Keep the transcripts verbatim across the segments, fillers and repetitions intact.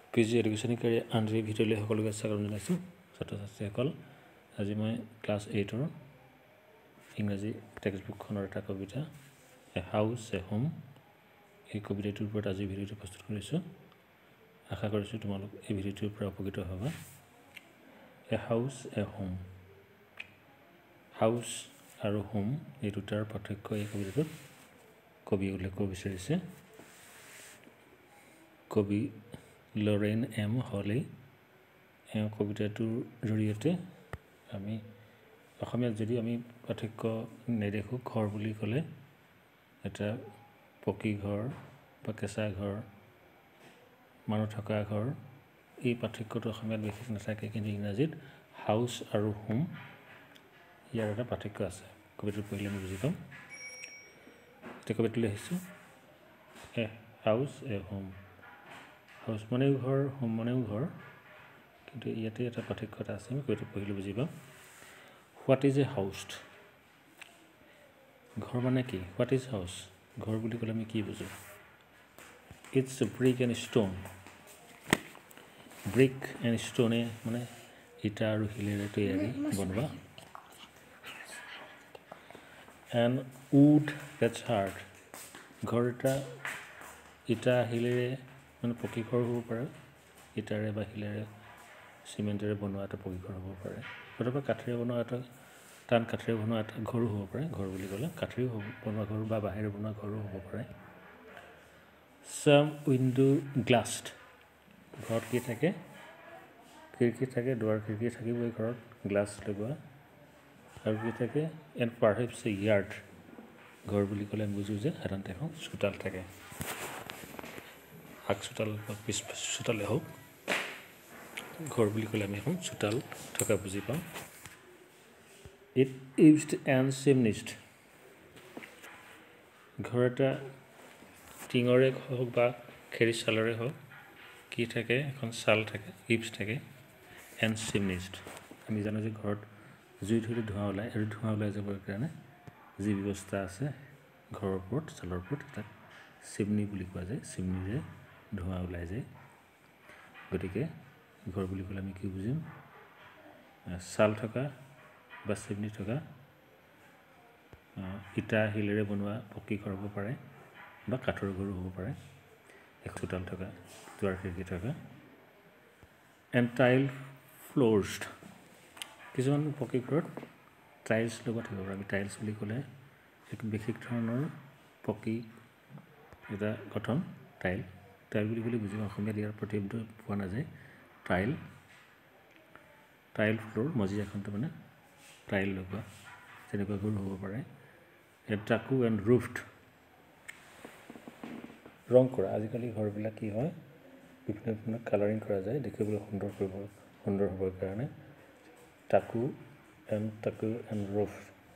P G education career আণ্ড্ৰি ভিতৰলৈ সকলোকে স্বাগতম জনাইছোঁ ছাত্ৰ ছাত্ৰীসকল আজি মই ক্লাছ এইটৰ ইংৰাজী টেক্সট বুকখনৰ এটা কবিতা এ হাউচ এ হোম এই কবিতাটোৰ ওপৰত আজি ভিডিঅ'টো প্ৰস্তুত কৰিছোঁ আশা কৰিছোঁ তোমালোক এই ভিডিঅ'টোৰ পৰা উপকৃত হ'বা a house a home house আৰু হোম এই দুটাৰ পাৰ্থক্য এই কবিতাটোত কবি উল্লেখ কৰিব বিচাৰিছে কবি লৰেন এম হলে এই কবিতাটোৰ জৰিয়তে আমি অসমীয়াত যদি আমি পাৰ্থক্য নেদেখোঁ ঘৰ বুলি ক'লে এটা পকী ঘৰ বা কেঁচা ঘৰ মানুহ থকা ঘৰ এই পাৰ্থক্যটো অসমীয়াত বিশেষ নাথাকে কিন্তু ইংৰাজীত হাউচ আৰু হোম ইয়াৰ এটা পাৰ্থক্য আছে কবিতাটো পঢ়িলে আমি বুজি পাম এতিয়া কবিতালৈ আহিছোঁ a house a home house মানেও ঘৰ হোম মানেও ঘৰ কিন্তু ইয়াতে এটা পাৰ্থক্য এটা আছে আমি কবিতা পঢ়িলে বুজি পাম হোৱাট ইজ এ হাউচ ঘৰ মানে কি হোৱাট ইজ হাউচ ঘৰ বুলি ক'লে আমি কি বুজো it's brick and stone brick and ষ্টোনে মানে ইটা আৰু শিলেৰে তৈয়াৰী বনোৱা এণ্ড উড ডেটছ হাৰ্ড ঘৰ এটা ইটা শিলেৰে মানে পকী ঘৰ হ'ব পাৰে ইটাৰে বা শিলেৰে চিমেণ্টেৰে বনোৱা এটা পকী ঘৰ হ'ব পাৰে অথবা কাঠেৰে বনোৱা এটা টান কাঠেৰে বনোৱা এটা ঘৰো হ'ব পাৰে ঘৰ বুলি ক'লে কাঠেৰেও হ'ব বনোৱা ঘৰ বা বাঁহেৰে বনোৱা ঘৰো হ'ব পাৰে চাম উইণ্ডো গ্লাছড ঘৰত কি থাকে খিৰিকী থাকে দুৱাৰ খিৰিকী থাকিবই ঘৰত গ্লাছ লগোৱা আৰু কি থাকে এণ্ড পাৰহেপছ এ য়াৰ্ড ঘৰ বুলি ক'লে আমি বুজোঁ যে সাধাৰণতে এখন চোতাল থাকে আগ চোতাল বা পিছ চোতালে হওক ঘৰ বুলি ক'লে আমি এখন চোতাল থকা বুজি পাওঁ ইট ইউজড এণ্ড চিমনিষ্ট ঘৰ এটা টিঙৰে হওক বা খেৰী চালৰে হওক কি থাকে এখন চাল থাকে ইপছ থাকে এণ্ড চিমনিষ্ট আমি জানো যে ঘৰত জুই ধৰিলে ধোঁৱা ওলায় আৰু ধোঁৱা ওলাই যাবৰ কাৰণে যি ব্যৱস্থা আছে ঘৰৰ ওপৰত চালৰ ওপৰত তাক চিমনি বুলি কোৱা যায় চিমনিৰে ধোঁৱা ওলাই যায় গতিকে ঘৰ বুলি ক'লে আমি কি বুজিম চাল থকা বা চিমনি থকা ইটা শিলেৰে বনোৱা পকী ঘৰ হ'ব পাৰে বা কাঠৰ ঘৰো হ'ব পাৰে এক চোতাল থকা দুৱাৰ খিৰিকী থকা এণ্ড টাইল ফ্ল'ৰ্ছ কিছুমান পকী ঘৰত টাইলছ লগত থাকিব পাৰে আমি টাইলছ বুলি ক'লে এক বিশেষ ধৰণৰ পকী এটা গঠন টাইল টাইল বুলি ক'লে বুজি অসমীয়াত ইয়াৰ প্ৰতিশব্দ পোৱা নাযায় টাইল টাইল ফ্ল'ৰ মজিয়াখনটো মানে টাইল লগোৱা তেনেকুৱা ঘৰ হ'ব পাৰে টাকু এণ্ড ৰুফড ৰং কৰা আজিকালি ঘৰবিলাক কি হয় বিভিন্ন বিভিন্ন কালাৰিং কৰা যায় দেখিবলৈ সুন্দৰ কৰিব সুন্দৰ হ'বৰ কাৰণে টাকু এণ্ড টাকু এণ্ড ৰুফ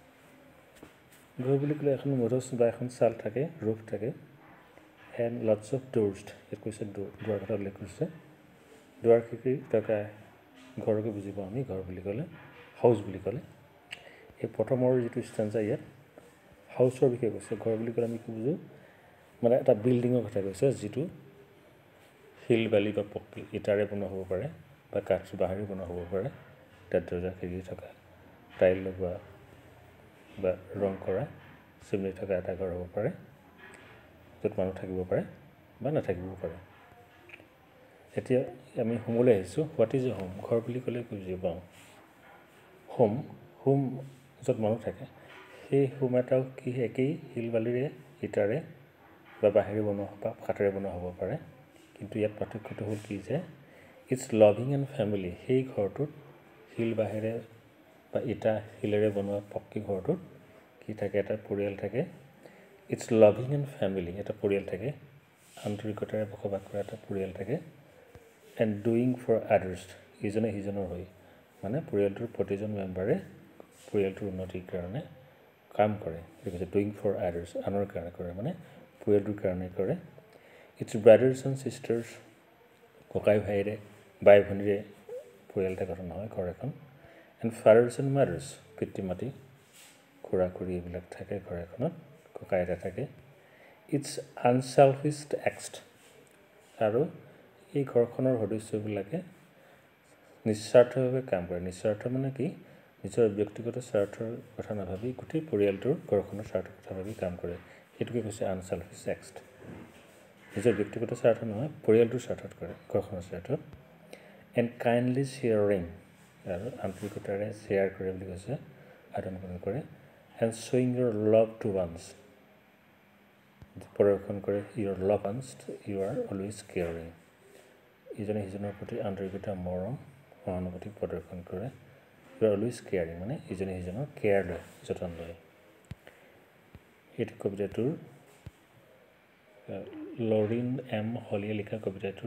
ঘৰ বুলি ক'লে এখন মধুচ বা এখন চাল থাকে ৰুফ থাকে এণ্ড লটছ অফ ড'ৰ্ছ ইয়াত কৈছে দুৱাৰ কথা উল্লেখ কৰিছে দুৱাৰ খিৰিকী থকা ঘৰকে বুজি পাওঁ আমি ঘৰ বুলি ক'লে হাউচ বুলি ক'লে এই প্ৰথমৰ যিটো ষ্টেঞ্জা ইয়াত হাউচৰ বিষয়ে কৈছে ঘৰ বুলি ক'লে আমি কি বুজোঁ মানে এটা বিল্ডিঙৰ কথা কৈছে যিটো শিল বালি বা পকী ইটাৰে বনোৱা হ'ব পাৰে বা কাঠ বাঁহেৰে বনোৱা হ'ব পাৰে তাত দৰ্জা খিৰিকী থকা টাইল লগোৱা বা ৰং কৰা চিমনি থকা এটা ঘৰ হ'ব পাৰে য'ত মানুহ থাকিব পাৰে বা নাথাকিবও পাৰে এতিয়া আমি হোমলৈ আহিছোঁ হোৱাট ইজ এ হোম ঘৰ বুলি ক'লে কি বুজি পাওঁ হোম হোম য'ত মানুহ থাকে সেই হোম এটাও কি একেই শিল বালিৰে ইটাৰে বা বাঁহেৰে বনোৱা বা কাঠেৰে বনোৱা হ'ব পাৰে কিন্তু ইয়াত পাৰ্থক্যটো হ'ল কি যে ইটছ লাভিং এণ্ড ফেমিলি সেই ঘৰটোত শিল বাঁহেৰে বা ইটা শিলেৰে বনোৱা পকী ঘৰটোত কি থাকে এটা পৰিয়াল থাকে ইটছ লাভিং এণ্ড ফেমিলি এটা পৰিয়াল থাকে আন্তৰিকতাৰে বসবাস কৰা এটা পৰিয়াল থাকে এণ্ড ডুইং ফৰ আদাৰ্ছ ইজনে সিজনৰ হৈ মানে পৰিয়ালটোৰ প্ৰতিজন মেম্বাৰে পৰিয়ালটোৰ উন্নতিৰ কাৰণে কাম কৰে সেইটো কৈছে ডুইং ফৰ আদাৰ্ছ আনৰ কাৰণে কৰে মানে পৰিয়ালটোৰ কাৰণে কৰে ইটছ ব্ৰাদাৰ্ছ এণ্ড ছিষ্টাৰ্ছ ককাই ভাইৰে বাই ভনীৰে পৰিয়াল এটা গঠন হয় ঘৰ এখন এণ্ড ফাদাৰ্ছ এণ্ড মাদাৰ্ছ পিতৃ মাতৃ খুৰা খুৰী এইবিলাক থাকে ঘৰ এখনত ককাই এটা থাকে ইটছ আনচেলফিছ এক্সড আৰু এই ঘৰখনৰ সদস্যবিলাকে নিস্বাৰ্থভাৱে কাম কৰে নিস্বাৰ্থ মানে কি নিজৰ ব্যক্তিগত স্বাৰ্থৰ কথা নাভাবি গোটেই পৰিয়ালটোৰ ঘৰখনৰ স্বাৰ্থৰ কথা ভাবি কাম কৰে সেইটোকে কৈছে আনসেলফিছ এক্ট নিজৰ ব্যক্তিগত স্বাৰ্থ নহয় পৰিয়ালটোৰ স্বাৰ্থত কৰে ঘৰখনৰ স্বাৰ্থত এণ্ড কাইণ্ডলি শ্বেয়াৰিং আৰু আন্তৰিকতাৰে শ্বেয়াৰ কৰে বুলি কৈছে আদান প্ৰদান কৰে এণ্ড শ্বয়িং ইউৰ লাভ টু ওৱান্স প্ৰদৰ্শন কৰে your love ones you are always caring ইজনে সিজনৰ প্ৰতি আন্তৰিকতা মৰম সহানুভূতি প্ৰদৰ্শন কৰে ইউ আৰ অলৱেজ কেয়াৰিং মানে ইজনে সিজনৰ কেয়াৰ লয় যতন লয় এইটো কবিতাটোৰ লৰিন এম হলিয়ে লিখা কবিতাটোৰ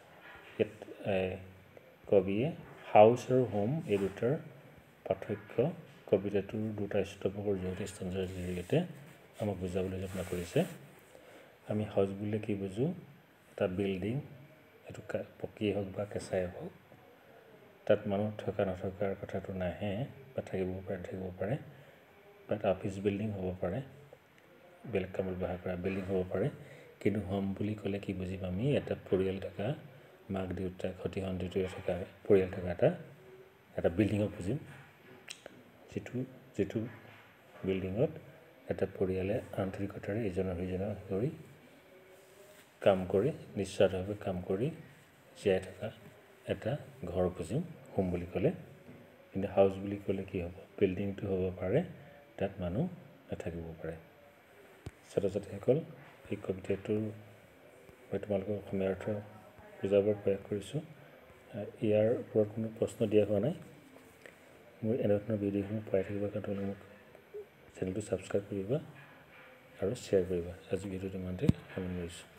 কবিয়ে হাউচ আৰু হোম এই দুটাৰ পাৰ্থক্য কবিতাটোৰ দুটা স্তৱকৰ জড়িত ষ্টেঞ্জাৰ জৰিয়তে আমাক বুজাবলৈ যত্ন কৰিছে আমি হাউচ বুলিলে কি বুজো এটা বিল্ডিং এইটো পকীয়ে হওক বা কেঁচাই হওক তাত মানুহ থকা নথকাৰ কথাটো নাহে বা থাকিব পাৰে থাকিব পাৰে বা এটা অফিচ বিল্ডিং হ'ব পাৰে বেলেগ কামত ব্যৱহাৰ কৰা বিল্ডিং হ'ব পাৰে কিন্তু হোম বুলি ক'লে কি বুজিম আমি এটা পৰিয়াল থকা মাক দেউতাক সতি সন্তান থকা পৰিয়াল থকা এটা এটা বিল্ডিঙক বুজিম যিটো যিটো বিল্ডিঙত এটা পৰিয়ালে আন্তৰিকতাৰে ইজনৰ সিজনৰ হৈ কাম কৰি নিস্বাৰ্থভাৱে কাম কৰি জীয়াই থকা এটা ঘৰ বুজিম হোম বুলি ক'লে কিন্তু হাউচ বুলি ক'লে কি হ'ব বিল্ডিংটো হ'ব পাৰে তাত মানুহ নাথাকিব পাৰে ছাত্ৰ ছাত্ৰীসকল এই কবিতাটোৰ মই তোমালোকক অসমীয়া অৰ্থ বুজাবৰ প্ৰয়াস কৰিছোঁ ইয়াৰ ওপৰত কোনো প্ৰশ্ন দিয়া হোৱা নাই মোৰ এনেধৰণৰ ভিডিঅ'সমূহ পাই থাকিবৰ কাৰণে তোমালোকে মোক চেনেলটো ছাবস্ক্ৰাইব কৰিবা আৰু শ্বেয়াৰ কৰিবা আজি ভিডিঅ'টো ইমানতে সামৰণি মাৰিছোঁ